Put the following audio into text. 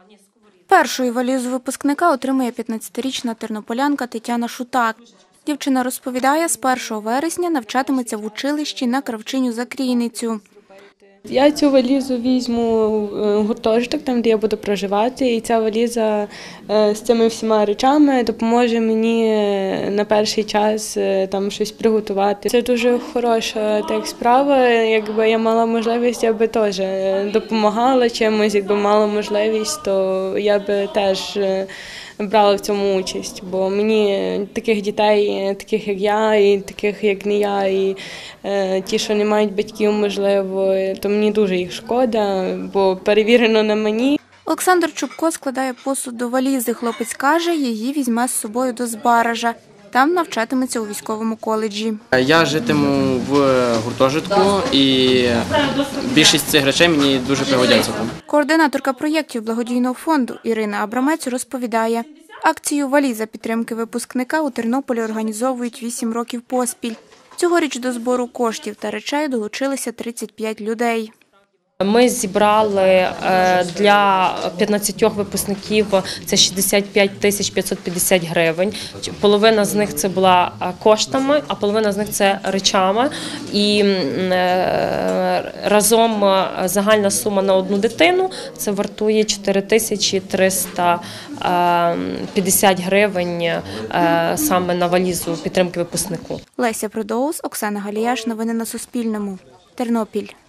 Першою валізу випускника отримує 15-річна тернополянка Тетяна Шутак. Дівчина розповідає, з 1 вересня навчатиметься в училищі на кравчиню-закрійницю. Я цю валізу візьму в гуртожиток, там, де я буду проживати, і ця валіза з цими всіма речами допоможе мені на перший час там щось приготувати. Це дуже хороша справа, якби я мала можливість, я би теж допомагала чимось, якби мала можливість, то я би теж брала в цьому участь, бо мені таких дітей, таких як я, і таких як не я, і ті, що не мають батьків, можливо, то мені дуже їх шкода, бо перевірено на мені. Олександр Чубко складає посуд до валізи. Хлопець каже, її візьме з собою до Збаража. Там навчатиметься у військовому коледжі. Я житиму в гуртожитку, і більшість цих речей мені дуже пригодяться. Координаторка проєктів благодійного фонду Ірина Абрамець розповідає, акцію «Валіза» підтримки випускника у Тернополі організовують 8 років поспіль. Цьогоріч до збору коштів та речей долучилися 35 людей. Ми зібрали для 15 випускників це 65 тисяч 550 гривень. Половина з них це була коштами, а половина з них це речами. І разом загальна сума на одну дитину це вартує 4350 гривень саме на валізу підтримки випускнику. Леся Продоус, Оксана Галіяш. Новини на Суспільному. Тернопіль.